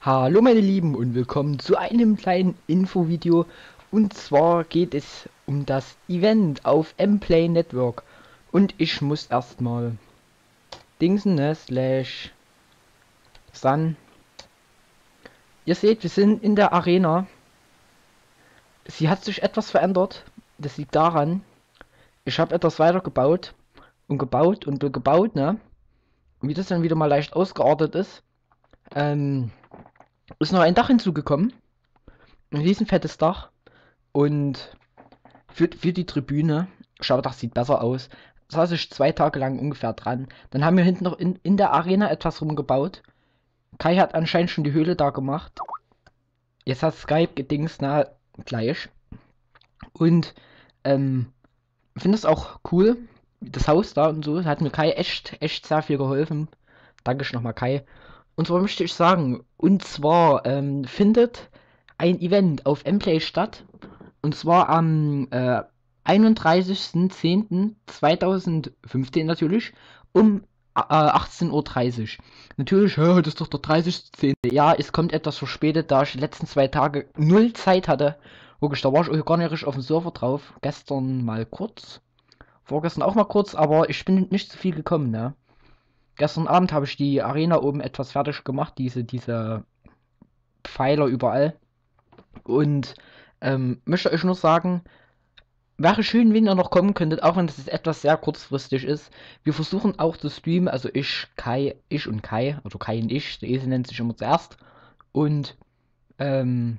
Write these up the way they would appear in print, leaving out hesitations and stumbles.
Hallo meine Lieben und willkommen zu einem kleinen Infovideo, und zwar geht es um das Event auf Mplay Network und ich muss erstmal dingsen, ne, slash sun. Ihr seht, wir sind in der Arena. Sie hat sich etwas verändert, das liegt daran, ich habe etwas weiter gebaut und gebaut und gebaut, ne, und wie das dann wieder mal leicht ausgeartet ist, ist noch ein Dach hinzugekommen, ein riesen fettes Dach. Und für die Tribüne, schau, das sieht besser aus. Saß ich 2 Tage lang ungefähr dran. Dann haben wir hinten noch in der Arena etwas rumgebaut. Kai hat anscheinend schon die Höhle da gemacht. Jetzt hat Skype gedingst, na, gleich. Und, finde es auch cool, das Haus da und so. Hat mir Kai echt sehr viel geholfen. Danke nochmal, Kai. Und zwar möchte ich sagen, und zwar findet ein Event auf Mplay statt. Und zwar am 31.10.2015 natürlich um 18:30 Uhr. Natürlich, das ist doch der 30.10. Ja, es kommt etwas verspätet, da ich die letzten 2 Tage null Zeit hatte. Wirklich, da war ich auch gar nicht richtig auf dem Server drauf. Gestern mal kurz, vorgestern auch mal kurz, aber ich bin nicht zu viel gekommen, ne? Gestern Abend habe ich die Arena oben etwas fertig gemacht, diese Pfeiler überall. Und möchte euch nur sagen, wäre schön, wenn ihr noch kommen könntet, auch wenn das jetzt etwas sehr kurzfristig ist. Wir versuchen auch zu streamen, also ich und Kai, also Kai und ich, der Esel nennt sich immer zuerst. Und ähm,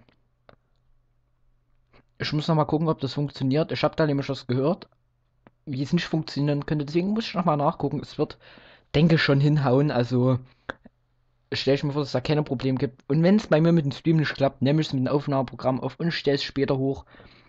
ich muss noch mal gucken, ob das funktioniert. Ich habe da nämlich was gehört, wie es nicht funktionieren könnte. Deswegen muss ich noch mal nachgucken. Es wird, denke ich, schon hinhauen. Also stelle ich mir vor, dass es da keine Probleme gibt. Und wenn es bei mir mit dem Stream nicht klappt, nehme ich es mit dem Aufnahmeprogramm auf und stelle es später hoch.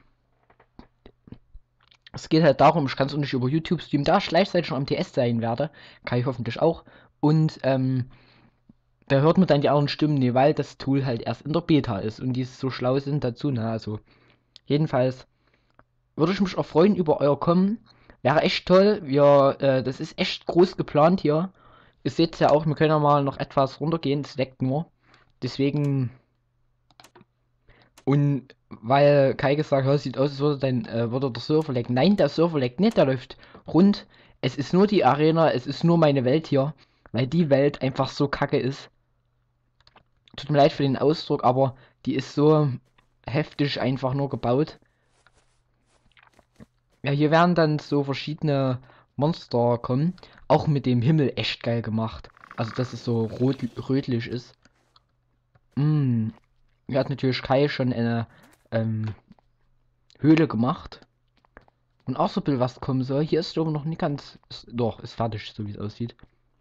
Es geht halt darum, ich kann es auch nicht über YouTube streamen, da ich gleichzeitig schon am TS sein werde. Kai hoffentlich auch. Und da hört man dann die anderen Stimmen, nee, weil das Tool halt erst in der Beta ist und die so schlau sind dazu, ne? Also, jedenfalls würde ich mich auch freuen über euer Kommen. Wäre echt toll. Das ist echt groß geplant hier. Ihr seht ja auch, wir können ja mal noch etwas runtergehen, es leckt nur. Deswegen, und weil Kai gesagt hat, sieht aus, als würde der Server lecken. Nein, der Server leckt nicht, der läuft rund. Es ist nur die Arena, es ist nur meine Welt hier, weil die Welt einfach so kacke ist. Tut mir leid für den Ausdruck, aber die ist so heftig einfach nur gebaut. Ja, hier werden dann so verschiedene Monster kommen. Auch mit dem Himmel echt geil gemacht. Also, dass es so rötlich ist. Hier hat natürlich Kai schon eine ähm, Höhle gemacht. Und auch so ein bisschen was kommen soll. Hier ist aber noch nicht ganz. Doch, ist fertig, so wie es aussieht.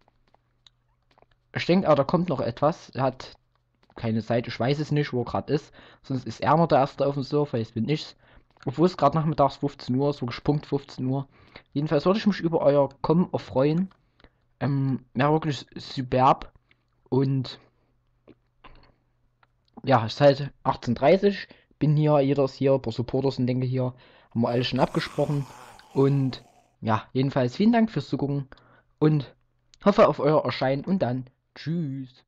Ich denke aber, da kommt noch etwas. Er hat keine Zeit, ich weiß es nicht, wo er gerade ist. Sonst ist er noch der Erste auf dem Server, jetzt bin ich's. Obwohl es gerade nachmittags 15 Uhr ist, wirklich Punkt 15 Uhr. Jedenfalls würde ich mich über euer Kommen erfreuen. Wäre wirklich superb. Und ja, es ist halt 18:30. Bin hier, jeder ist hier, ein paar Supporters sind denke hier. Haben wir alles schon abgesprochen. Und ja, jedenfalls vielen Dank fürs Zugucken und hoffe auf euer Erscheinen und dann tschüss.